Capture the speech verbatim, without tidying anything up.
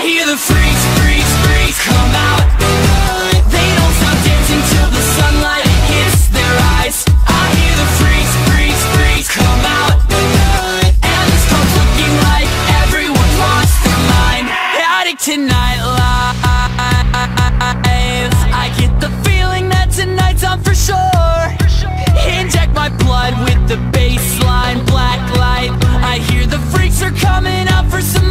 hear the freaks, freaks, freaks come out. They don't stop dancing till the sunlight hits their eyes. I hear the freaks, freaks, freaks come out. And this club's looking like everyone lost their mind. Addict to nightlife. I get the feeling that tonight's on for sure. Inject my blood with the baseline black light. I hear the freaks are coming out for some